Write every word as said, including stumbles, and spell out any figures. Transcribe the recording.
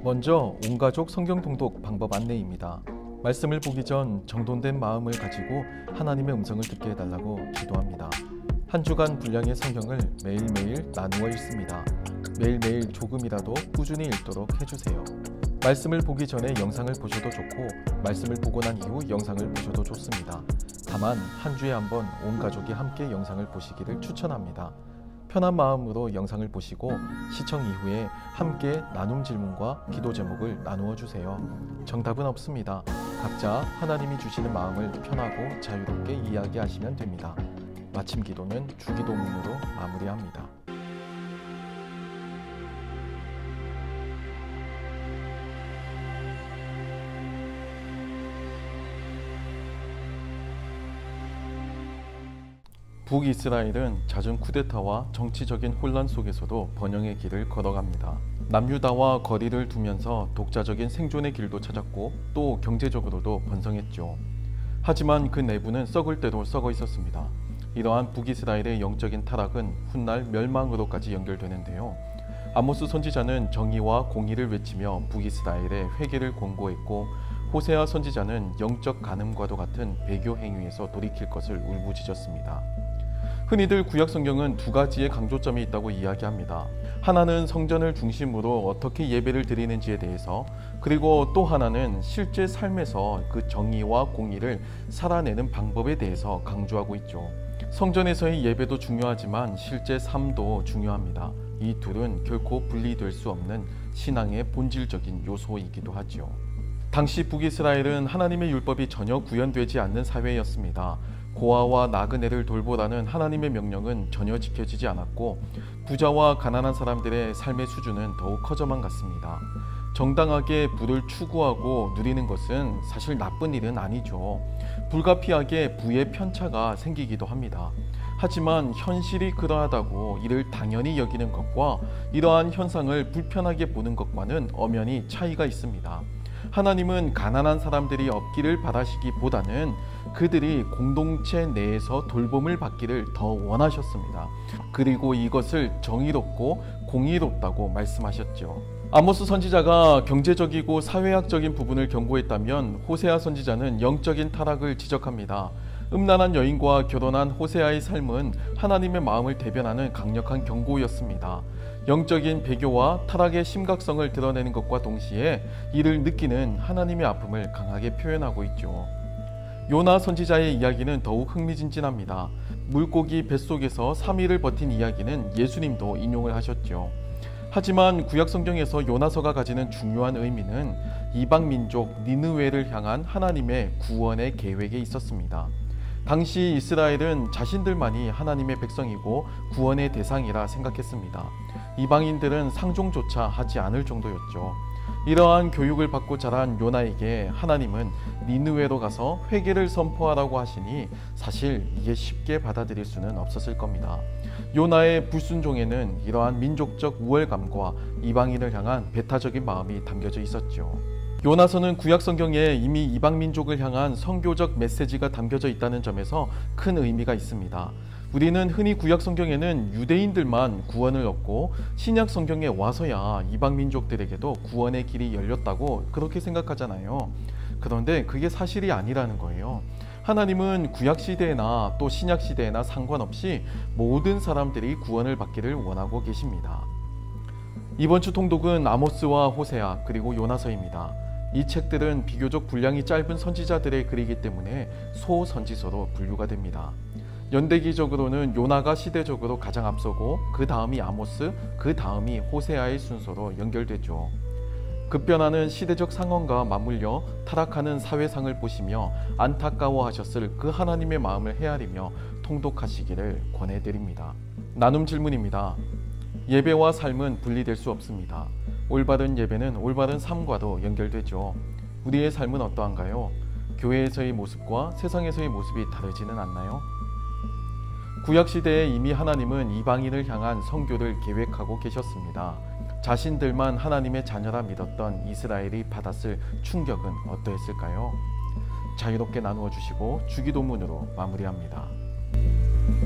먼저 온가족 성경 통독 방법 안내입니다. 말씀을 보기 전 정돈된 마음을 가지고 하나님의 음성을 듣게 해달라고 기도합니다. 한 주간 분량의 성경을 매일매일 나누어 읽습니다. 매일매일 조금이라도 꾸준히 읽도록 해주세요. 말씀을 보기 전에 영상을 보셔도 좋고 말씀을 보고 난 이후 영상을 보셔도 좋습니다. 다만 한 주에 한 번 온 가족이 함께 영상을 보시기를 추천합니다. 편한 마음으로 영상을 보시고 시청 이후에 함께 나눔 질문과 기도 제목을 나누어 주세요. 정답은 없습니다. 각자 하나님이 주시는 마음을 편하고 자유롭게 이야기하시면 됩니다. 마침 기도는 주기도문으로 마무리합니다. 북이스라엘은 잦은 쿠데타와 정치적인 혼란 속에서도 번영의 길을 걸어갑니다. 남유다와 거리를 두면서 독자적인 생존의 길도 찾았고 또 경제적으로도 번성했죠. 하지만 그 내부는 썩을 대로 썩어 있었습니다. 이러한 북이스라엘의 영적인 타락은 훗날 멸망으로까지 연결되는데요. 아모스 선지자는 정의와 공의를 외치며 북이스라엘의 회개를 권고했고 호세아 선지자는 영적 간음과도 같은 배교 행위에서 돌이킬 것을 울부짖었습니다. 흔히들 구약 성경은 두 가지의 강조점이 있다고 이야기합니다. 하나는 성전을 중심으로 어떻게 예배를 드리는지에 대해서, 그리고 또 하나는 실제 삶에서 그 정의와 공의를 살아내는 방법에 대해서 강조하고 있죠. 성전에서의 예배도 중요하지만 실제 삶도 중요합니다. 이 둘은 결코 분리될 수 없는 신앙의 본질적인 요소이기도 하죠. 당시 북이스라엘은 하나님의 율법이 전혀 구현되지 않는 사회였습니다. 고아와 나그네를 돌보라는 하나님의 명령은 전혀 지켜지지 않았고 부자와 가난한 사람들의 삶의 수준은 더욱 커져만 갔습니다. 정당하게 부를 추구하고 누리는 것은 사실 나쁜 일은 아니죠. 불가피하게 부의 편차가 생기기도 합니다. 하지만 현실이 그러하다고 이를 당연히 여기는 것과 이러한 현상을 불편하게 보는 것과는 엄연히 차이가 있습니다. 하나님은 가난한 사람들이 없기를 바라시기보다는 그들이 공동체 내에서 돌봄을 받기를 더 원하셨습니다. 그리고 이것을 정의롭고 공의롭다고 말씀하셨죠. 아모스 선지자가 경제적이고 사회학적인 부분을 경고했다면 호세아 선지자는 영적인 타락을 지적합니다. 음란한 여인과 결혼한 호세아의 삶은 하나님의 마음을 대변하는 강력한 경고였습니다. 영적인 배교와 타락의 심각성을 드러내는 것과 동시에 이를 느끼는 하나님의 아픔을 강하게 표현하고 있죠. 요나 선지자의 이야기는 더욱 흥미진진합니다. 물고기 뱃속에서 삼 일을 버틴 이야기는 예수님도 인용을 하셨죠. 하지만 구약 성경에서 요나서가 가지는 중요한 의미는 이방 민족 니느웨를 향한 하나님의 구원의 계획에 있었습니다. 당시 이스라엘은 자신들만이 하나님의 백성이고 구원의 대상이라 생각했습니다. 이방인들은 상종조차 하지 않을 정도였죠. 이러한 교육을 받고 자란 요나에게 하나님은 니느웨로 가서 회개를 선포하라고 하시니 사실 이게 쉽게 받아들일 수는 없었을 겁니다. 요나의 불순종에는 이러한 민족적 우월감과 이방인을 향한 배타적인 마음이 담겨져 있었죠. 요나서는 구약 성경에 이미 이방 민족을 향한 선교적 메시지가 담겨져 있다는 점에서 큰 의미가 있습니다. 우리는 흔히 구약 성경에는 유대인들만 구원을 얻고 신약 성경에 와서야 이방 민족들에게도 구원의 길이 열렸다고 그렇게 생각하잖아요. 그런데 그게 사실이 아니라는 거예요. 하나님은 구약 시대나 또 신약 시대나 상관없이 모든 사람들이 구원을 받기를 원하고 계십니다. 이번 주 통독은 아모스와 호세아 그리고 요나서입니다. 이 책들은 비교적 분량이 짧은 선지자들의 글이기 때문에 소선지서로 분류가 됩니다. 연대기적으로는 요나가 시대적으로 가장 앞서고 그 다음이 아모스, 그 다음이 호세아의 순서로 연결되죠. 급변하는 시대적 상황과 맞물려 타락하는 사회상을 보시며 안타까워하셨을 그 하나님의 마음을 헤아리며 통독하시기를 권해드립니다. 나눔 질문입니다. 예배와 삶은 분리될 수 없습니다. 올바른 예배는 올바른 삶과도 연결되죠. 우리의 삶은 어떠한가요? 교회에서의 모습과 세상에서의 모습이 다르지는 않나요? 구약시대에 이미 하나님은 이방인을 향한 선교를 계획하고 계셨습니다. 자신들만 하나님의 자녀라 믿었던 이스라엘이 받았을 충격은 어떠했을까요? 자유롭게 나누어 주시고 주기도문으로 마무리합니다.